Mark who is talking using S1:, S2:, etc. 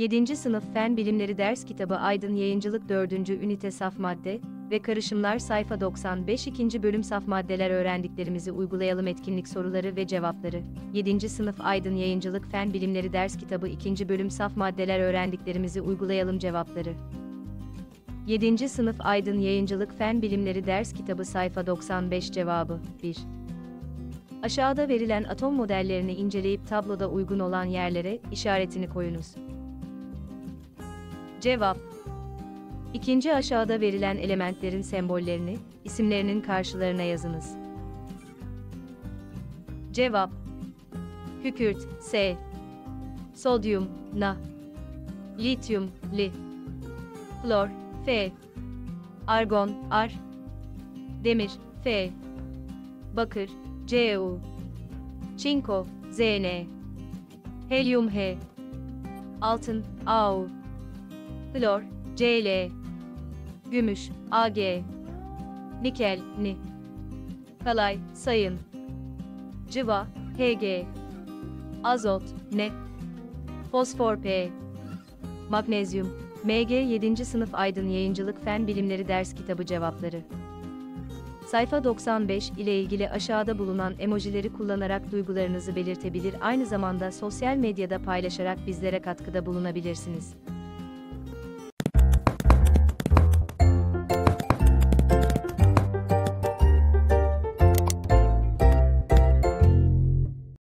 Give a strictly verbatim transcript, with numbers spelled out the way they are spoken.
S1: yedinci Sınıf Fen Bilimleri Ders Kitabı Aydın Yayıncılık dördüncü Ünite Saf Madde ve Karışımlar Sayfa doksan beş ikinci Bölüm Saf Maddeler Öğrendiklerimizi Uygulayalım Etkinlik Soruları ve Cevapları yedinci Sınıf Aydın Yayıncılık Fen Bilimleri Ders Kitabı ikinci Bölüm Saf Maddeler Öğrendiklerimizi Uygulayalım Cevapları yedinci Sınıf Aydın Yayıncılık Fen Bilimleri Ders Kitabı Sayfa doksan beş Cevabı bir. Aşağıda verilen atom modellerini inceleyip tabloda uygun olan yerlere işaretini koyunuz. Cevap. İkinci aşağıda verilen elementlerin sembollerini, isimlerinin karşılarına yazınız. Cevap. Kükürt, S. Sodyum, Na. Lityum, Li. Flor, F. Argon, Ar. Demir, F. Bakır, C U. Çinko, Z N. Helyum, H. Altın, A U. Klor, C L. Gümüş, A G. Nikel, Ni. Kalay, Sayın. Cıva, H G. Azot, N. Fosfor, P. Magnezyum, M G yedinci Sınıf Aydın Yayıncılık Fen Bilimleri Ders Kitabı Cevapları. Sayfa doksan beş ile ilgili aşağıda bulunan emojileri kullanarak duygularınızı belirtebilir, aynı zamanda sosyal medyada paylaşarak bizlere katkıda bulunabilirsiniz.